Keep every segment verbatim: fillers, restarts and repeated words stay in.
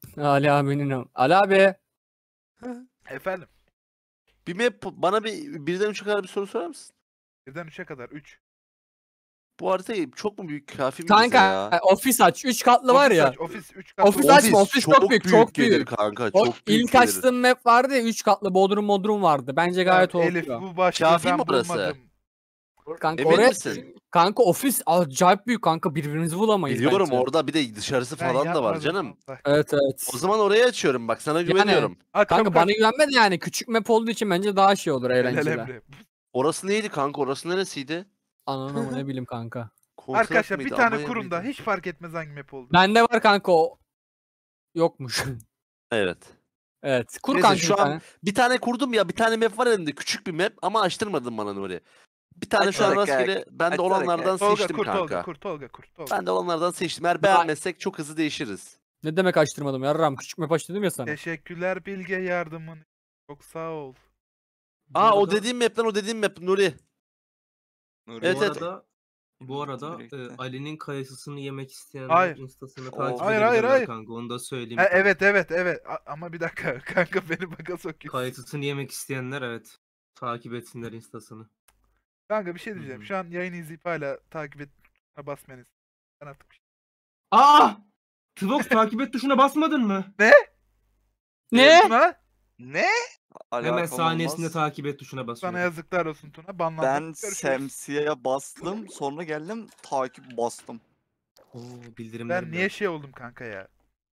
Ali abinin. Ali abi. Efendim. Bir map bana bir birden üçe kadar bir soru sorar mısın? Birden üçe kadar. üç. Bu harita çok mu büyük, kafi mi bize Kanka ya? ofis aç. üç katlı var Ofis ya. aç, ofis üç katlı. Ofis açma, ofis çok büyük, çok gelir büyük. kanka, O çok büyük ilk gelir. açtığım map vardı ya, üç katlı bodrum modrum vardı. Bence gayet Ya, oldu. Elif ya. bu başlığı Kafi mi ben burası? bulmadım. Kanka Emin oraya misin? kanka ofis acayip büyük kanka, birbirimizi bulamayız Biliyorum bence. orada bir de dışarısı Ben falan da var yapmadım, canım. Allah. Evet evet. O zaman oraya açıyorum, bak sana güveniyorum. Aç, Kanka çabuk bana aç. güvenme de yani, küçük map olduğu için bence daha şey olur, Helal eğlenceli. Emre. Orası neydi kanka? Orası neresiydi? Ananı mı ne bileyim kanka. Kontrat Arkadaşlar bir mıydı? tane Almanya kurun da mıydı? hiç fark etmez hangi map oldu. Bende var kanka o. Yokmuş. Evet. Evet. Kur Neyse, kanka şu bir an tane. bir tane kurdum ya, bir tane map var elimde, küçük bir map ama açtırmadın bana Nuri. Bir tane şu an Açarak rastgele gel. ben de Açarak olanlardan Tolga seçtim kur, kanka. Tolga kur, Tolga kur, Tolga. Ben de olanlardan seçtim. Eğer Ben- beğenmezsek çok hızlı değişiriz. Ne demek açtırmadım yarram, küçük map aç dedim ya sana. Teşekkürler Bilge yardımın. Çok sağ ol. Aa, o arada- dediğim map'ten o dediğim map Nuri. Nuri. Evet, Bu evet. arada bu arada Birlikte. e, Ali'nin kayısısını yemek isteyenler Hayır. instasını Of. takip Hayır, hayır, edebilirler hayır. kanka. Onu da söyleyeyim. Ha, kanka. evet evet evet A- ama bir dakika kanka beni baka sokuyorsun. Kayısısını yemek isteyenler evet. Takip etsinler instasını. Kanka bir şey diyeceğim. Hı hı. Şu an yayını izleyip hala takip et basmanız. Ben artık bir şey. Aa! Tvox takip et tuşuna basmadın mı? Ne? Tuna, Ne? Hemen Alakam saniyesinde olmaz. takip et tuşuna sana basıyorum. yazıklar olsun Tuna. Banlandık. Ben Görüşürüz. Semsiye'ye bastım, sonra geldim takip bastım. Oo, bildirimler. Ben niye şey oldum kanka ya?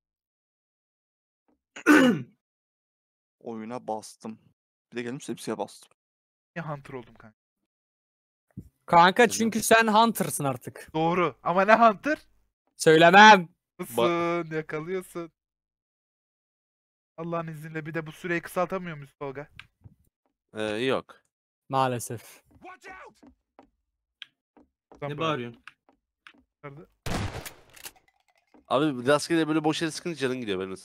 Oyuna bastım. Bir de geldim Semsiye'ye bastım. Niye hunter oldum kanka? Kanka çünkü sen hunter'sın artık. Doğru. Ama ne hunter? Söylemem. Mısın? Yakalıyorsun. Allah'ın izniyle bir de bu süreyi kısaltamıyor muyuz Tolga? Ee, yok. Maalesef. Ne bağırıyorsun? bağırıyorsun? Abi rastgele böyle boş yere sıkınca canın gidiyor benim.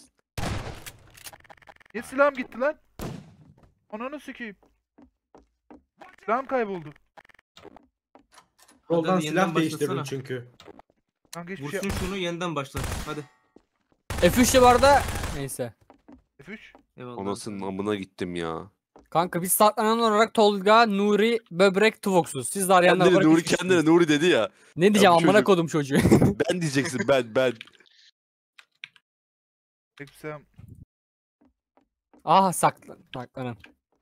Niye silahım gitti lan? Ananı sikeyim. Silahım kayboldu. Hadi Roldan hadi yeniden silah değiştirdin başlasana. çünkü. Kanka hiçbir şey Vursun şunu yeniden başlat. Hadi. F üç'te bu arada neyse. F üç. Eyvallah. Anasının amına gittim ya. Kanka biz saklanan olarak Tolga, Nuri, Böbrek, Tuvoksuz. Siz de arayanlar Kendine olarak Nuri üç kişisiniz. kendine Nuri dedi ya. Ne diyeceğim bu amına çocuk- kodum çocuğu. Ben diyeceksin, ben ben. Selam. Ah saklan. Saklanan.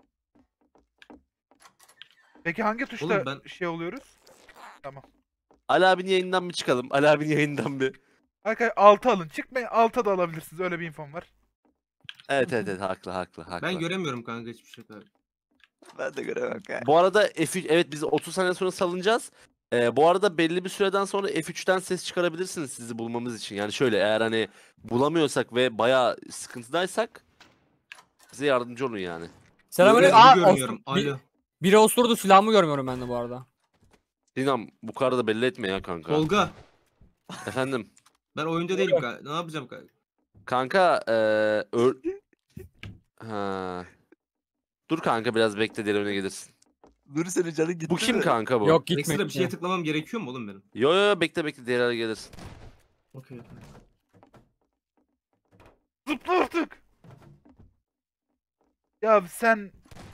Peki hangi tuşta Oğlum ben- şey oluyoruz? Tamam. Ali abinin yayından bir çıkalım. Ali abinin yayından bir. Arkadaşlar altı alın. Çıkmayın, alta da alabilirsiniz. Öyle bir infom var. Evet evet evet, haklı haklı haklı. Ben göremiyorum kanka hiçbir şey. Kanka. Ben de göremem kanka. Bu arada F üç, evet biz otuz saniye sonra salınacağız. Ee, bu arada belli bir süreden sonra F üç'ten ses çıkarabilirsiniz sizi bulmamız için. Yani şöyle, eğer hani bulamıyorsak ve bayağı sıkıntıdaysak bize yardımcı olun yani. Selamünaleyküm. Görüyorum, Aa, görmüyorum. osur- bir- Alo. biri osurdu, silahımı görmüyorum ben de bu arada. Sinan bu kadar da belli etme ya kanka. Tolga. Efendim. Ben oyunda değilim kanka. Ne yapacağım kanka? Kanka eee ör... Ha. Dur kanka, biraz bekle, diğer öne gelirsin. Nuri senin canın gitti Bu kim mi? kanka bu? Yok gitme. Ekstra bir şeye tıklamam gerekiyor mu oğlum benim? Yo yo yo, bekle bekle, diğer öne gelirsin. Okey. okey. Zıpla artık. Ya sen...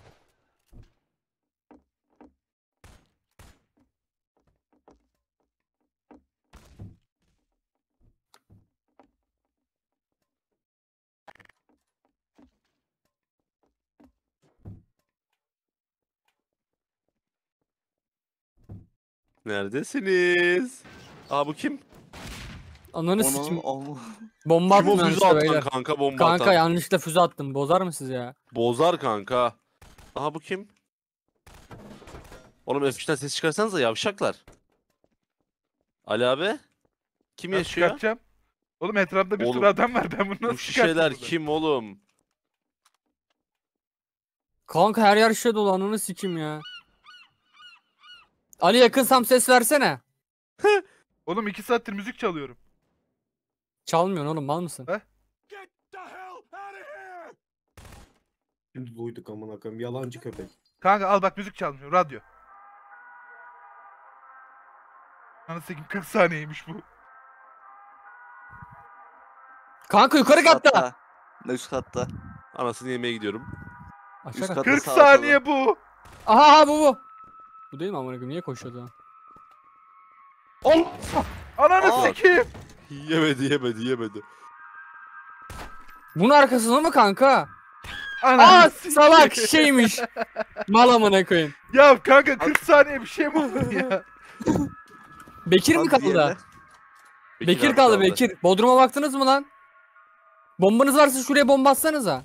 Neredesiniz? Aa, bu kim? Ananı sikim. Onu Allah. Bomba Kim o attım füze yanlışlıkla atan beyler. kanka, bomba Kanka atan? yanlışlıkla füze attım. Bozar mı siz ya? Bozar kanka. Aha, bu kim? Oğlum F üç'ten ses çıkarsanıza yavşaklar. Ali abi? Kim Nasıl yaşıyor? çıkartacağım? Oğlum etrafta bir Oğlum, sürü adam var. Ben bunu Bu nasıl şişeler çıkartacağım? kim oğlum? Kanka her yer şişe dolu, ananı sikim ya. Ali yakınsam ses versene. Oğlum iki saattir müzik çalıyorum. Çalmıyorsun oğlum, mal mısın? Şimdi duyduk amına koyayım. Yalancı köpek. Kanka al bak, müzik çalmıyor. Radyo. Anasını sikeyim, kırk saniyeymiş bu. Kanka yukarı Üst katta. Ne üst katta? Anasını yemeye gidiyorum. Aşağı Üst kat. katta kırk sağa saniye bu. Aha aha, bu bu. Bu değil mi amına koyayım? Niye koşuyordu lan? Ananı Aa. sikeyim. Yemedi yemedi yemedi. Bunun arkasında mı kanka? Ananı Aa sikeyim. salak şeymiş. Mal amına koyayım. Ya kanka kırk saniye bir şey mi oldu ya? Bekir mi Abi kaldı? diğerine- Bekir, abi kaldı Bekir. Bodrum'a baktınız mı lan? Bombanız varsa şuraya bomba atsanıza.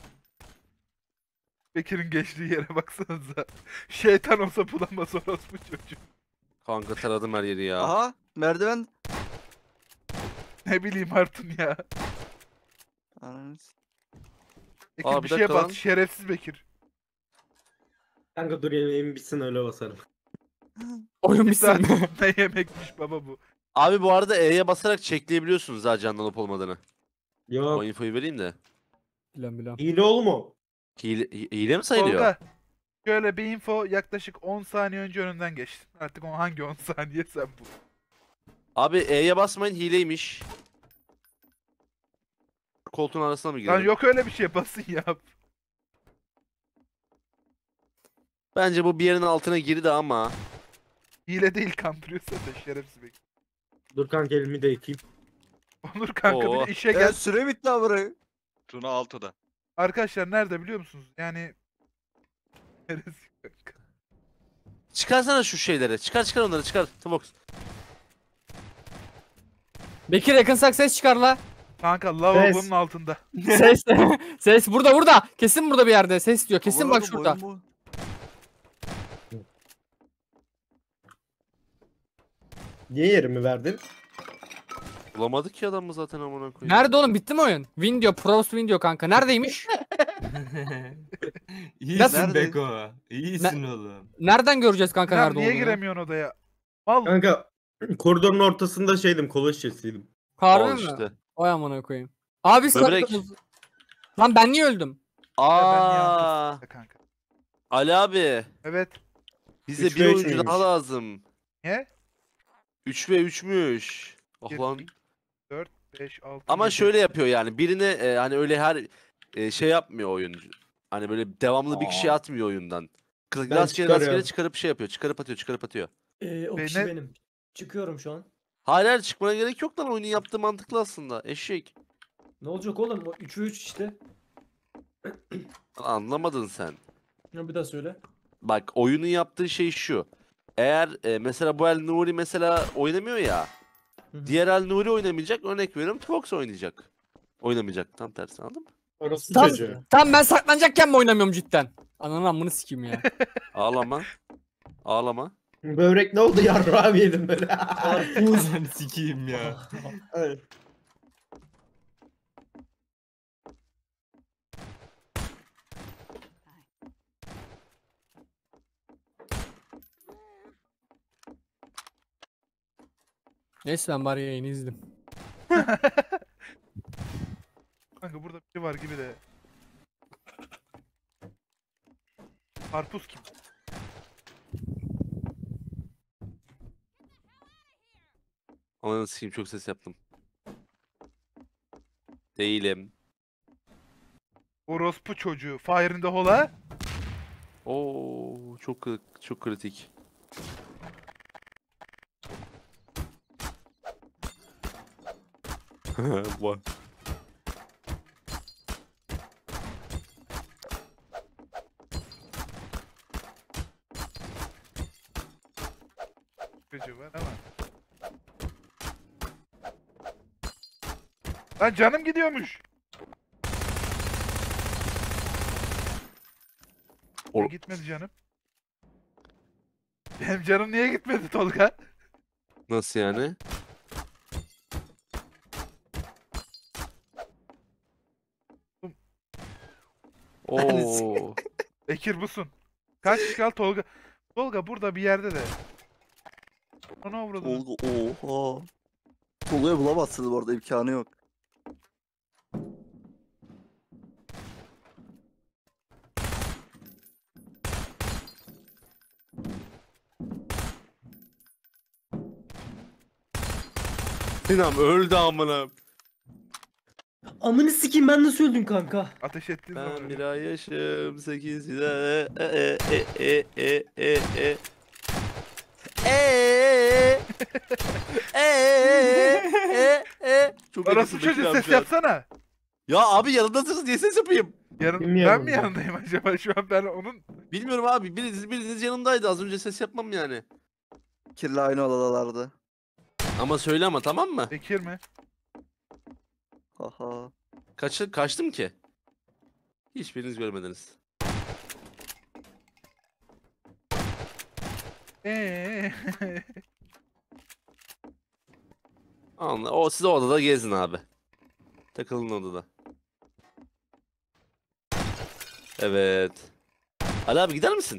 Bekir'in geçtiği yere baksanıza. Şeytan olsa bulamaz orospu çocuğu. Kanka taradım her yeri ya. Aha merdiven. Ne bileyim Artun ya. Ananı s- Bekir Aa, bir bir şeye dakika bas. lan. Şerefsiz Bekir. Kanka dur yemeğim bitsin öyle basarım. Oyun Bir bitsin. saat ne yemekmiş baba bu. Abi bu arada E'ye basarak checkleyebiliyorsunuz ha canlı olup olmadığını. Yok. O infoyu vereyim de. Bilen bilen. Hile oğlum o. Hile, hi- hile mi sayılıyor? Tolga. Şöyle bir info yaklaşık on saniye önce önünden geçtin. Artık o hangi on saniye sen bu. Abi E'ye basmayın hileymiş. Koltuğun arasına mı Lan girelim? yok öyle bir şey basın yap. Bence bu bir yerin altına girdi ama. Hile değil kandırıyorsa da şerefsiz Bekir. Dur kanka elimi de yıkayayım. Onur kanka bir Oo. de işe gel. Ya süre bitti abi burayı. Tuna Alto'da. Arkadaşlar nerede biliyor musunuz? Yani neresi kanka? Çıkarsana şu şeyleri. Çıkar çıkar onları çıkar. Tvox. Bekir yakınsak ses çıkar la. Kanka lavabonun altında. Ses. Ses burada burada. Kesin burada bir yerde. Ses diyor. Kesin Aman bak oğlum, şurada. oyun bu. Niye yerimi verdin? Bulamadık ki adamı zaten amına koyayım. Nerede oğlum? Bitti mi oyun? Win diyor. Pros win diyor kanka. Neredeymiş? İyisin Nerede? Beko. İyisin oğlum. Nereden göreceğiz kanka Lan nerede niye olduğunu? giremiyorsun odaya? Mal. Kanka koridorun ortasında şeydim kola şişesiydim. Harbi Al mi? işte. Oy amına koyayım. Abi Böbrek. sıra. Lan ben niye öldüm? Aa, Kanka. Ali abi. Evet. Bize Üç bir ve üç oyuncu müymüş? daha lazım. Niye? üç ve üçmüş. Oh Bir- lan. dört, beş, altı, Ama yedi. şöyle yapıyor yani. Birine e, hani öyle her e, şey yapmıyor oyuncu. Hani böyle devamlı bir kişi Aa. atmıyor oyundan. Kız- Ben Rastgele rastgele çıkarıyorum. çıkarıp şey yapıyor. Çıkarıp atıyor, çıkarıp atıyor. Ee, o Ve kişi ne- benim. Çıkıyorum şu an. Hayır hayır çıkmana gerek yok lan. Oyunun yaptığı mantıklı aslında. Eşek. Ne olacak oğlum? O üç ve üç işte. Anlamadın sen. Ya bir daha söyle. Bak oyunun yaptığı şey şu. Eğer e, mesela bu El Nuri mesela oynamıyor ya. Hı hı. Diğer El Nuri oynamayacak. Örnek veriyorum Tvox oynayacak. Oynamayacak. Tam tersi anladın mı? Orası Tam, çocuğu. tam ben saklanacakken mi oynamıyorum cidden? Ananın amını sikeyim ya. Ağlama. Ağlama. Böbrek ne oldu yarrağımı yedim böyle. Karpuz. Sen sikeyim ya. Ay. Neyse ben bari yayını izledim. Kanka burada bir şey var gibi de. Karpuz kim? Ananı sikeyim çok ses yaptım. Değilim. Orospu çocuğu. Fire in the Hole'a. Oo çok kri- çok kritik. Var. Çocuğu var ama. Lan canım gidiyormuş. Or- Niye gitmedi canım? Benim canım niye gitmedi Tolga? Nasıl yani? Oo. Bekir busun. Kaç kişi kaldı Tolga? Tolga burada bir yerde de. Ona vurdu. Tolga oha. Tolga'yı bulamazsınız bu arada imkanı yok. Sinem öldü amına. Amını sikeyim ben nasıl öldüm kanka? Ateş ettiğin Ben zaman. bir ay yaşım sekiz yıla e e e e e e e Eee Eee Eee Çok Orası acısı çocuğu Bekir abi ses şu an. yapsana. Ya abi yanındasınız niye ses yapayım? Yarın, Kim ben mi yanında? yanındayım acaba şu an ben onun Bilmiyorum abi biriniz biriniz yanımdaydı az önce ses yapmam yani. Kirli aynı odalardı. Ama söyle ama tamam mı? Bekir mi? Haha. Kaçı kaçtım ki? Hiçbiriniz görmediniz. Eee. Anla. O siz o odada gezin abi. Takılın odada. Evet. Ali abi gider misin?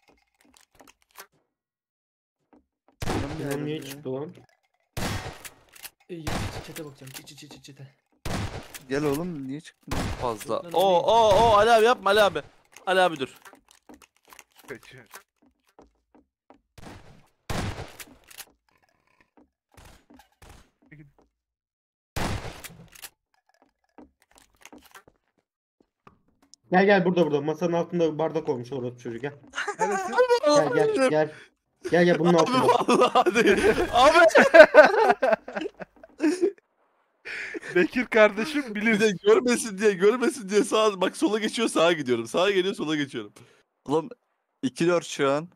Bilmem niye çıktı lan. İyi, çete bakacağım. Çete çete çete. Gel oğlum niye çıktın? Fazla. Lan O abi. o o Ali abi yapma Ali abi. Ali abi dur. Kaçıyor. Gel gel burada burada. Masanın altında bir bardak olmuş orada çocuk gel. Neresin? Gel gel gel. Gel gel bunun Abi altında. vallahi değil. Abi Bekir kardeşim bir bilir. de görmesin diye görmesin diye sağa bak sola geçiyor sağa gidiyorum. Sağa geliyor sola geçiyorum. Oğlum iki dört şu an.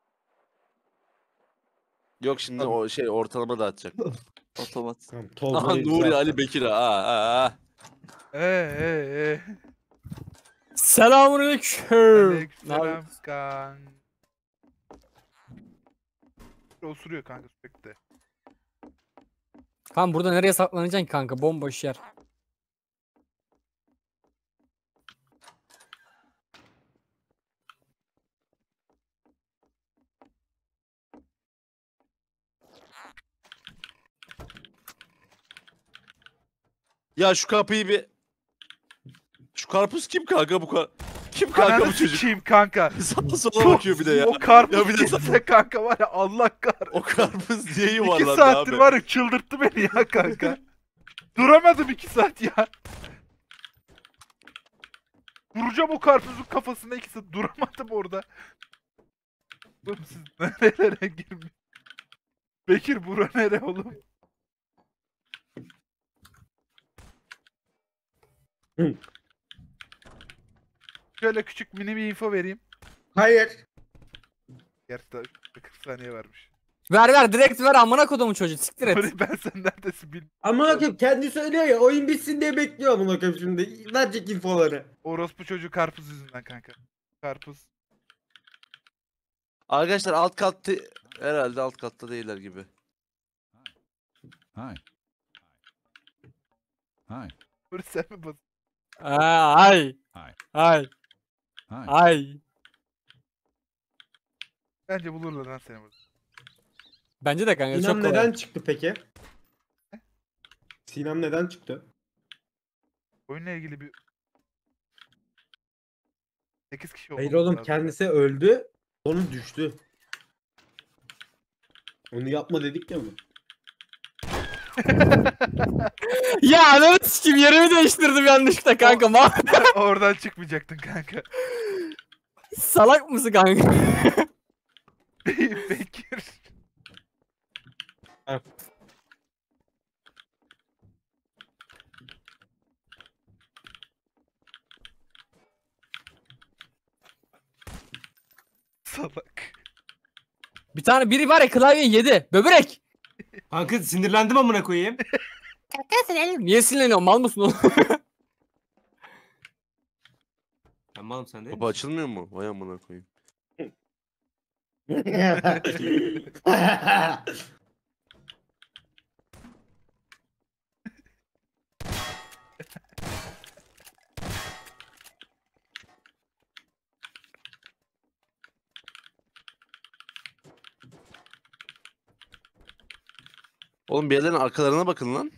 Yok şimdi o şey ortalama dağıtacak. Otomat. Tamam, Aha Tolga'yı Nuri zaten. Ali Bekir ha ha ha. Eee eee Selamünaleyküm. Aleykümselam kan. Osuruyor kanka sürekli. Kanka burada nereye saklanacaksın ki kanka? Bomboş yer. Ya şu kapıyı bir şu karpuz kim kanka bu kar kim kanka Ananı bu çocuk? sikeyim kanka. Sağa sola bakıyor bir de ya. O karpuz Ya bir de gitse kanka var ya Allah kahretsin. O karpuz niye İki yuvarlandı saattir abi? var ya çıldırttı beni ya kanka. Duramadım iki saat ya. Duracağım o karpuzun kafasına iki saat. Duramadım orada. Oğlum siz nerelere girmiş? Bekir bura nere oğlum? Hı. Şöyle küçük mini bir info vereyim. Hayır. Gerçi daha kırk saniye varmış. Ver ver direkt ver amına kodumu çocuğu siktir et. Nuri ben sen neredesin bil. Amına koyayım kendi söylüyor ya oyun bitsin diye bekliyor amına koyayım şimdi. Verecek infoları. Orospu çocuğu karpuz yüzünden kanka. Karpuz. Arkadaşlar alt katta herhalde alt katta değiller gibi. Hi. Hi. Nuri sen mi bas? Aa, ay. Hi. Ay. Hi. Ay. Bence bulurlar lan seni burada. Bence de kanka çok Sinem kolay. neden çıktı peki? Sinem neden çıktı? Oyunla ilgili bir... sekiz kişi Hayır olmamız oğlum lazım. kendisi öldü. Onu düştü. Onu yapma dedik ya mı? Ya ananı sikeyim yerimi değiştirdim yanlışlıkla kanka. Ma- Oradan çıkmayacaktın kanka. Salak mısın kanka? Bekir. Salak. Bir tane biri var ya klavyeyi yedi. Böbrek. Kanka sinirlendim amına koyayım. Niye sinirleniyorsun mal mısın oğlum? Ben malım sen değil Kapı mi? açılmıyor mu? Vay amına koyayım. Oğlum bir yerlerin arkalarına bakın lan.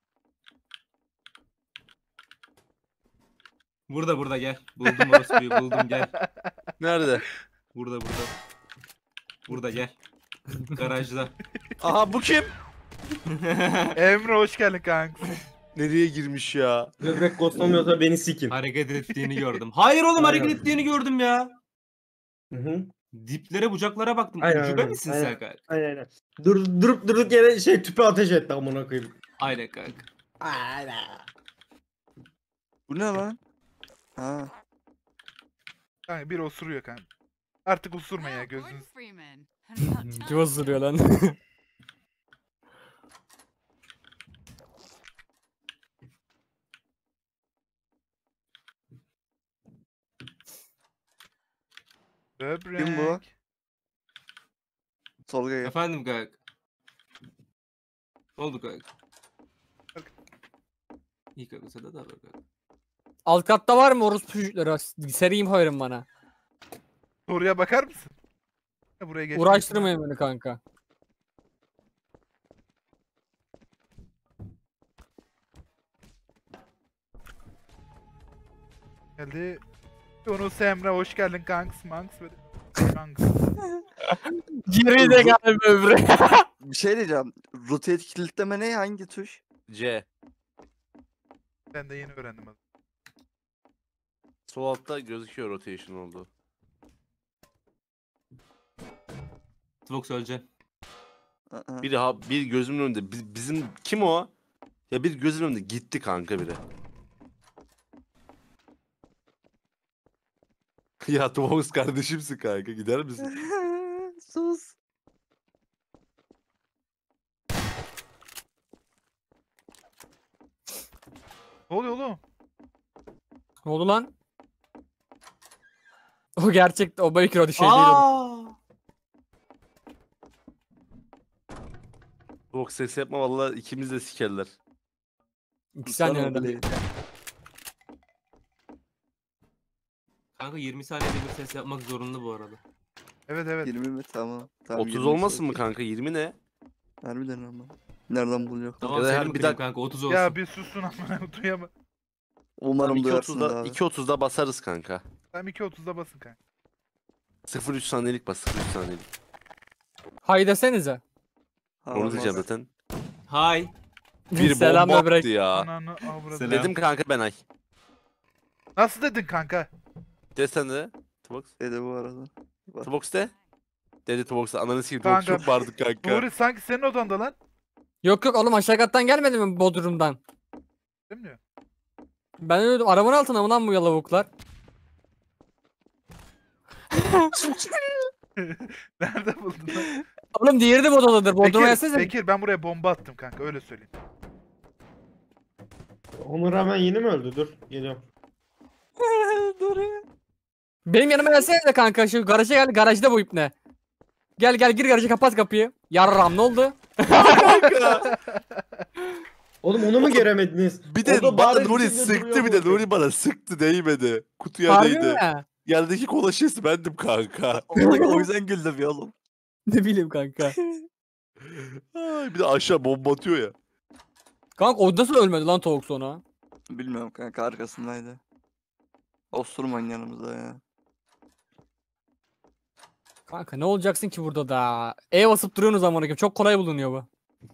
Burada burada gel. Buldum orospuyu buldum gel. Nerede? Burada burada. Burada gel. Garajda. Aha bu kim? Emre hoş geldin kanka. Nereye girmiş ya? Böbrek ghostlamıyorsa beni sikin. Hareket ettiğini gördüm. Hayır oğlum hareket Aynen. ettiğini gördüm ya. Hı hı. Diplere bucaklara baktım. Aynen, Ucube aynen, misin aynen. sen kanka? Aynen aynen. Dur, durup durduk yere şey tüpe ateş etti amına koyayım. Aynen kanka. Aynen. Bu ne lan? Ha. Kanka bir osuruyor kanka. Artık osurma ya gözünüz. Kim ısırıyor lan? Böbrek. Kim bu? Tolga gel. Efendim kanka. Ne oldu kanka? İyi kanka sen de haber kanka. Alt katta var mı orospu çocukları? Sereyim hayırım bana. Soruya bakar mısın? Ya buraya geç. Uğraştırmayın beni kanka. Geldi. Yunus Emre hoş geldin kanks manks böyle. Kanks. Geri de gel böbrek. Bir şey diyeceğim. Rotate kilitleme ne? Hangi tuş? C. Ben de yeni öğrendim adı. Sol altta gözüküyor rotation oldu. Tvox öleceksin. Aa. Biri ha bir gözümün önünde. Bi- bizim kim o? Ya bir gözümün önünde gitti kanka biri. Ya Tvox kardeşimsin kanka gider misin? Sus. Ne oluyor oğlum? Ne oldu lan? O gerçekti. O belki o şey değil. o. Aa! Tvox ses yapma vallahi ikimiz de sikerler. İki saniye Sana arada. bile- Kanka yirmi saniyede bir ses yapmak zorunda bu arada. Evet evet. yirmi mi? Tamam. Tamam otuz yirmi olmasın mı okey. kanka? yirmi ne? Harbiden ama. Nereden buluyor? Tamam Ya da seni her mi bir kırayım dak- kanka otuz olsun. Ya bir susun amına duyamam. Umarım iki duyarsınız otuzda abi. iki otuzda basarız kanka. Tamam iki otuzda basın kanka. sıfır virgül üç saniyelik bas sıfır virgül üç saniyelik. Hay desenize. Ha, Onu olmaz. diyeceğim zaten. Hay. Bir Selam bomba böbrek. attı ya. Ananı avradı. Selam. Dedim kanka ben ay. Nasıl dedin kanka? Desene de. Tvox. Dedi bu arada. Bak. Tvox de. Dedi Tvox. Ananı sikeyim. Tvox Kanka, çok bağırdık kanka. Nuri sanki senin odanda lan. Yok yok oğlum aşağı kattan gelmedi mi Bodrum'dan? Değil mi? Ben öyle dedim, arabanın altında mı lan bu yalavuklar? Nerede buldun lan? Oğlum diğeri de Bodrum'dadır. Bodrum'a Bekir, gelsenize. Bekir ben buraya bomba attım kanka öyle söyleyeyim. Ona rağmen yeni mi öldü? Dur geliyorum. Benim yanıma gelsenize kanka. Şu garaja gel. Garajda bu ipne. Gel gel gir garaja kapat kapıyı. Yarram ne oldu? Oğlum onu mu göremediniz? Bir de Orada bana bariz Nuri bir şekilde sıktı duruyor bir de bu. Nuri bana sıktı değmedi. Kutuya Harbi değdi. mi? Yerdeki kola şişesi bendim kanka. O yüzden güldüm ya oğlum. Ne bileyim kanka. Ay, bir de aşağı bomba atıyor ya. Kanka o nasıl ölmedi lan tavuk sonra? Bilmiyorum kanka arkasındaydı. Osurman yanımızda ya. Kanka ne olacaksın ki burada da? E basıp duruyorsunuz amına koyayım. Çok kolay bulunuyor bu.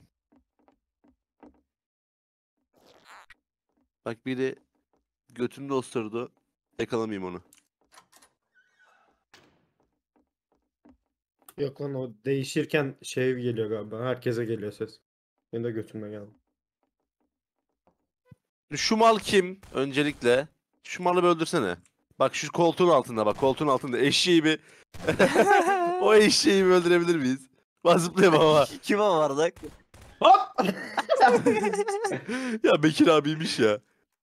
Bak biri götümde osurdu. Yakalamayayım onu. Yok lan o değişirken şey geliyor galiba. Herkese geliyor ses. Benim de götümde geldi. Şu mal kim? Öncelikle. Şu malı bir öldürsene. Bak şu koltuğun altında bak koltuğun altında eşeği bir o eşeği bir öldürebilir miyiz? Ben zıplayamam ama. Kime vardık? Hop! Ya Bekir abiymiş ya.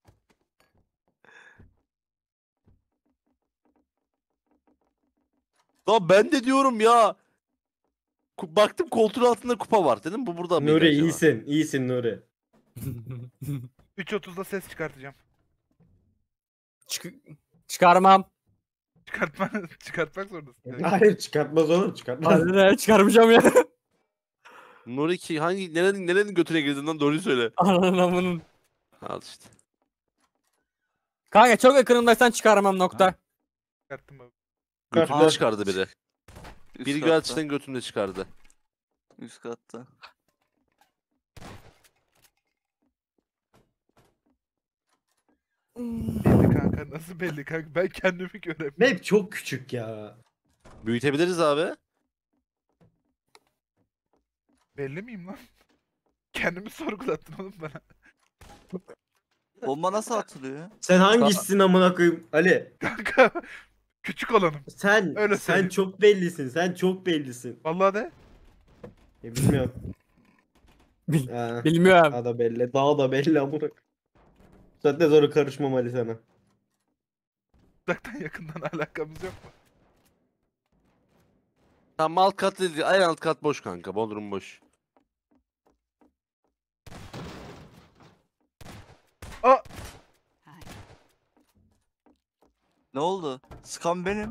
Lan ben de diyorum ya. Ku- Baktım koltuğun altında kupa var dedim bu burada mıydı Nuri acaba? iyisin. İyisin Nuri. üç otuzda ses çıkartacağım. Çık çıkarmam. Çıkartma, çıkartmak zorundasın. kanka. Hayır çıkartmaz oğlum çıkartmaz. Hadi ne çıkarmayacağım ya. Nuri ki hangi nerenin nerenin götüne girdin lan doğruyu söyle. Ananın amının. Al işte. Kanka çok yakınımdaysan çıkarmam nokta. Çıkarttım abi. Götümde Aa. çıkardı biri. Üst Biri katta. gerçekten götümde çıkardı. Üst katta. Belli kanka, nasıl belli kanka? Ben kendimi göremiyorum. Map çok küçük ya. Büyütebiliriz abi. Belli miyim lan? Kendimi sorgulattın oğlum bana. Bomba nasıl atılıyor? Sen hangisisin amına koyayım Ali? Kanka küçük olanım. Sen Öyle sen söyleyeyim. çok bellisin. Sen çok bellisin. Vallahi de. Ya bilmiyorum. Bil- Ha, Bilmiyorum. daha da belli. Daha da belli amına koyayım. Zaten sonra karışmam Ali sana. Uzaktan yakından alakamız yok mu? Tamam alt kat değil. En alt kat boş kanka. Bodrum boş. Aa! Ne oldu? Scam benim.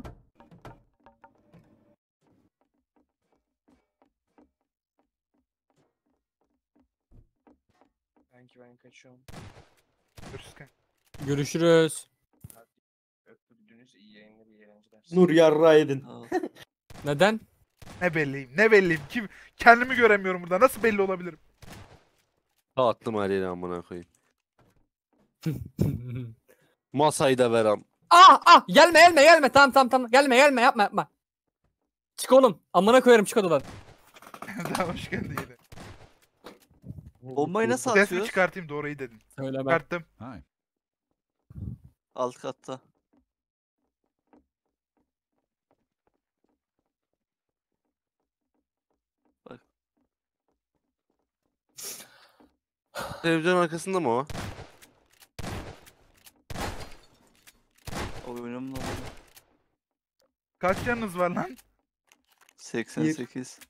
Kanki ben kaçıyorum. Görüşürüz kanka. Görüşürüz. Öpüldünüz, iyi yayınlar, iyi eğlenceler. Nur yarra edin. Al. Neden? Ne belliyim, ne belliyim. Kim? Kendimi göremiyorum burada. Nasıl belli olabilirim? Attım haliyle amına koyayım. Masayı da verem. Ah ah gelme gelme gelme tamam tamam tamam gelme gelme yapma yapma. Çık oğlum amına koyarım çık odadan. Daha hoş geldin yine. Bombayı nasıl Ses mi atıyoruz? çıkartayım doğru iyi dedin. Söyle ben. Çıkarttım. Alt katta. Televizyon arkasında mı o? Oyunum da Kaç canınız var lan? seksen sekiz.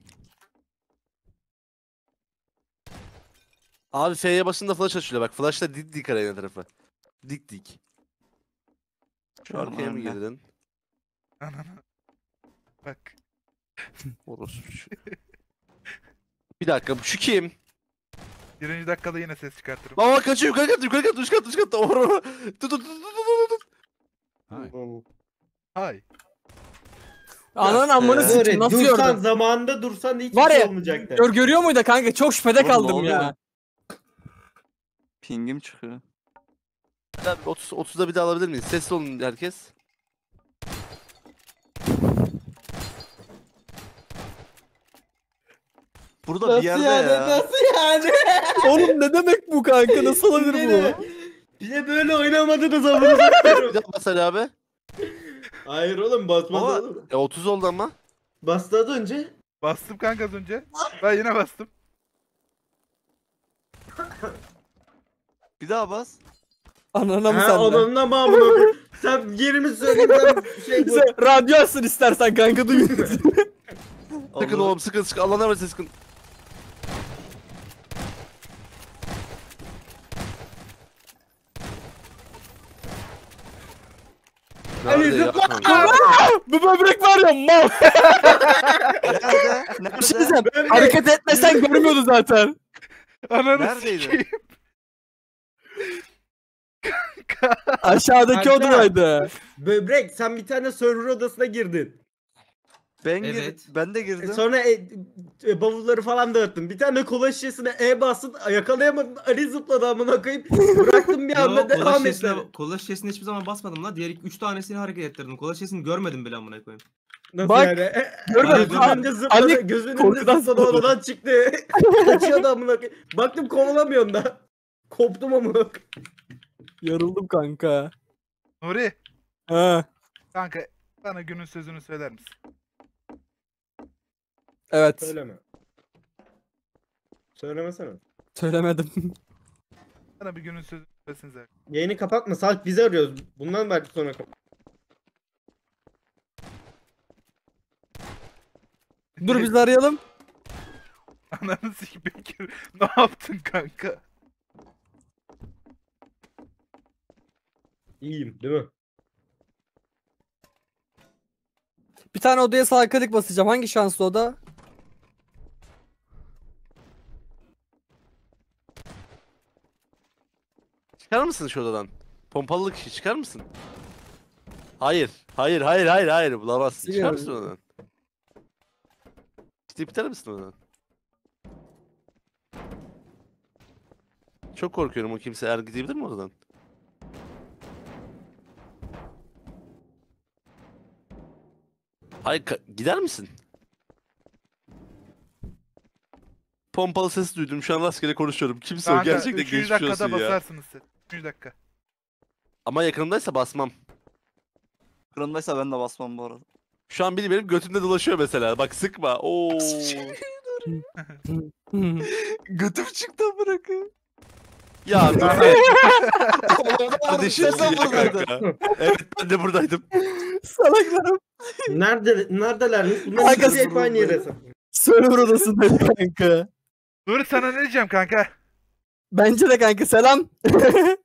Abi F'ye basında flash açılıyor bak. Flash'ta dik dik araya tarafı. Dik dik. Şu Tamam, arkaya mı önde. girdin? Ananı. Bak. Orospu şu. Bir dakika şu kim? Birinci dakikada yine ses çıkartırım. Baba kaçıyor yukarı kat yukarı kat üst kat üst kat. Oru. Tut tut tut tut tut. Hay. Ananın amını Ee, sikeyim Nuri nasıl dursan gördün? zamanında dursan hiç Var şey ya, olmayacaktı. Gör, görüyor muydu kanka? Çok şüphede Oğlum, ne kaldım oluyor? ya. Pingim çıkıyor. Abi otuz otuzda bir daha alabilir miyiz? Sesli olun herkes. Burada Nasıl bir yerde yani? ya. Nasıl yani? Oğlum ne demek bu kanka? Nasıl olabilir Bize- bu? Bize böyle oynamadınız amına Bir koyayım. daha bas Ali abi. Hayır oğlum basmadı Baba- oğlum. E otuz oldu ama. Bastı az önce. Bastım kanka az önce. Ben yine bastım. Bir daha bas. Anana mı Ha sende? onunla mı amına koyayım? Sen yerimi söyleyeyim ben şey bu. Sen radyo açsın istersen kanka duyuyorsun. Sıkın Allah- oğlum sıkın sıkın. Allah'ına emanet sıkın. Ali Nerede ya zıpla. kanka? Bu böbrek var ya mal. Nerede? Bir şey Nerede? diyeceğim. Ben de- Hareket etmesen görmüyordu zaten. Ananı Neredeydi? sikeyim. Aşağıdaki Kanka. odadaydı. Böbrek sen bir tane server odasına girdin. Ben gir Evet. ben de E, girdim. Sonra e, e, bavulları falan dağıttın. Bir tane kola şişesine E bastın yakalayamadın. Ali zıpladı amına koyayım. Bıraktım bir anda Yo, kola devam şişesine, etti. kola şişesine hiçbir zaman basmadım la. Diğer üç tanesini hareket ettirdim. Kola şişesini görmedim bile amına koyayım. Nasıl Bak, yani? E, görmedim. Gözünün önünde zıpladı. Ali Gözünün önünde korkudan zıpladı zıpladı. odadan çıktı. Kaçıyordu amına koyayım. Baktım kovalamıyorum da. Koptum amına koyayım. Yarıldım kanka. Nuri. Ha. Kanka bana günün sözünü söyler misin? Evet. Söyleme. Söylemesene. Söylemedim. Bana bir günün sözünü söylesinize. Yayını kapatma. Salk bizi arıyoruz. Bundan belki sonra kapat. Dur biz arayalım. Ananı sikeyim Bekir. Ne yaptın kanka? İyiyim değil mi? Bir tane odaya sağ klik basacağım. Hangi şanslı oda? Çıkar mısın şu odadan? Pompalı kişi çıkar mısın? Hayır. Hayır hayır hayır hayır bulamazsın. Çıkar Çıkıyorum. mısın odadan? İşte iptal misin odadan? Çok korkuyorum o kimse er gidebilir mi odadan? Hayır ka- gider misin? Pompalı sesi duydum. Şu an rastgele konuşuyorum. Kimse o Kanka gerçekten üçüncü geçmiş dakikada olsun ya. basarsınız siz. üçüncü dakika. Ama yakınımdaysa basmam. Kırımdaysa ben de basmam bu arada. Şu an biri benim götümde dolaşıyor mesela. Bak sıkma. Oo. Götüm çıktı bırakın. Ya dur. Kardeşim Sen de buradaydın. kanka. Evet ben de buradaydım. Salaklarım. Nerede, neredelermiş? Bunlar Kanka, ikisi hep aynı yere hesap. Server odasındayım kanka. Nuri sana ne diyeceğim kanka? Bence de kanka selam.